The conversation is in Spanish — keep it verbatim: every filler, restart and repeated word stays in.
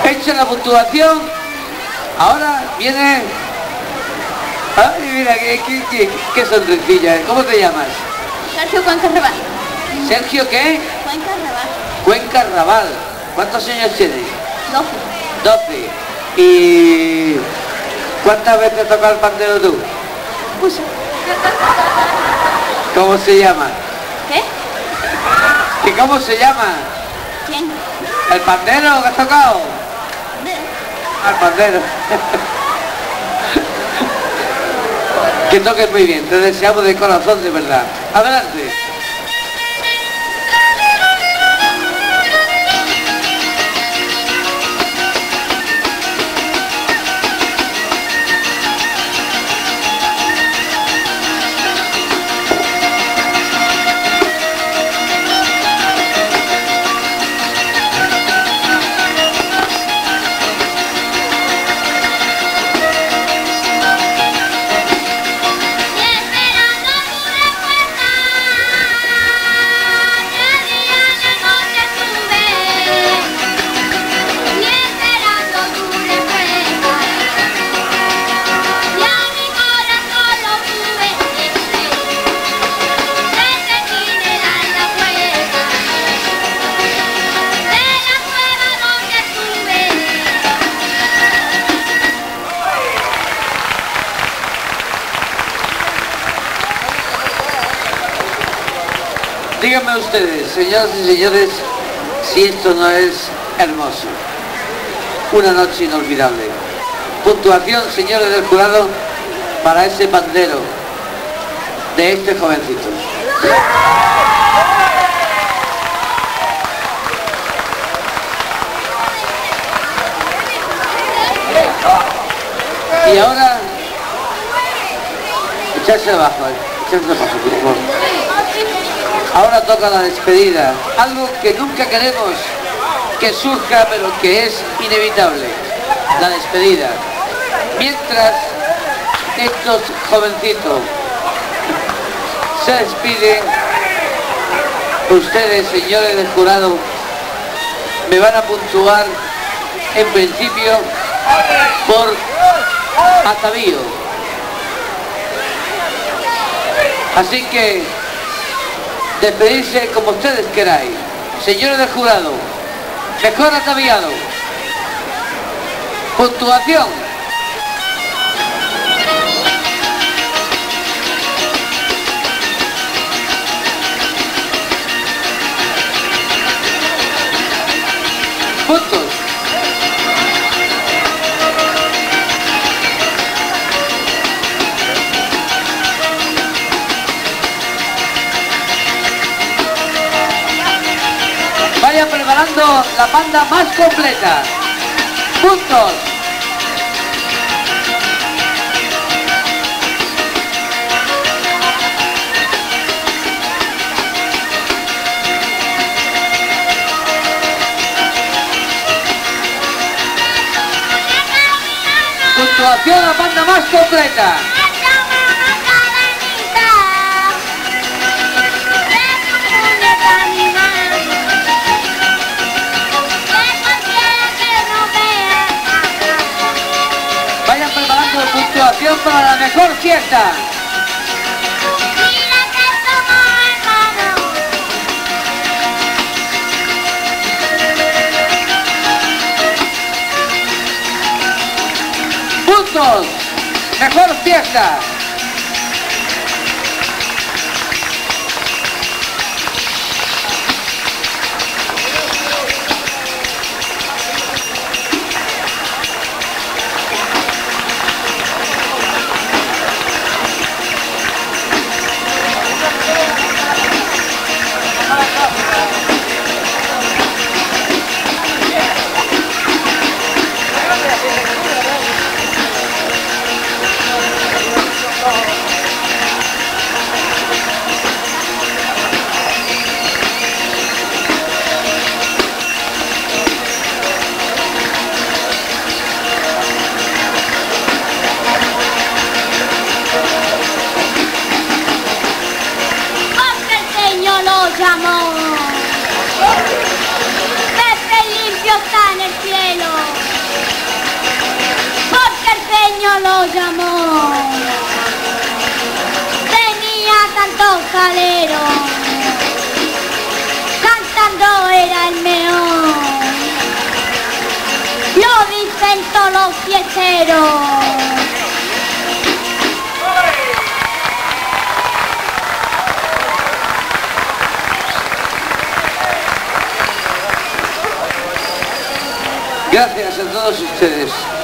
Hecha la puntuación, ahora viene... Ay, mira, qué, qué, qué, qué sonrisilla. ¿Cómo te llamas? Sergio Cuenca Raval. ¿Sergio qué? Cuenca Raval. Cuenca Raval. ¿Cuántos años tienes? doce. doce. ¿Y cuántas veces tocas el pandero tú? Mucho. ¿Cómo se llama? ¿Qué? ¿Y cómo se llama? ¿Quién? ¿El pandero que has tocado? Al pandero. Que toques muy bien, te deseamos de corazón, de verdad. Adelante. Díganme ustedes, señoras y señores, si esto no es hermoso. Una noche inolvidable. Puntuación, señores del jurado, para ese pandero de este jovencito. Y ahora, echarse abajo, echarse abajo, por favor. Ahora toca la despedida, algo que nunca queremos que surja, pero que es inevitable, la despedida. Mientras estos jovencitos se despiden, ustedes, señores del jurado, me van a puntuar en principio por atavío. Así que despedirse como ustedes queráis. Señores del jurado, mejor ataviado. Puntuación. Puntos. Vayan preparando la banda más completa. Puntos. Puntuación a la banda más completa. Vayan preparando puntuación para la mejor fiesta. Puntos. Mejor fiesta. niño lo llamó. Tenía tantos caleros, cantando era el meón. Lo dicen todos los fiesteros. Gracias a todos ustedes.